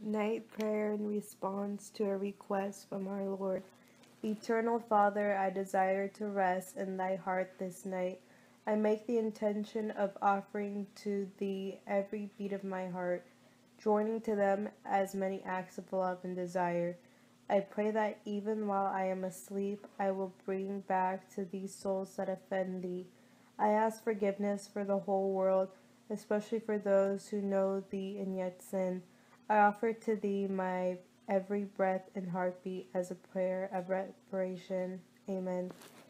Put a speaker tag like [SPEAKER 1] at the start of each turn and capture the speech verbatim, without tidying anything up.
[SPEAKER 1] Night prayer in response to a request from our Lord. Eternal Father, I desire to rest in thy heart this night. I make the intention of offering to thee every beat of my heart, joining to them as many acts of love and desire. I pray that even while I am asleep, I will bring back to thee souls that offend thee. I ask forgiveness for the whole world, especially for those who know thee and yet sin. I offer to thee my every breath and heartbeat as a prayer of reparation. Amen.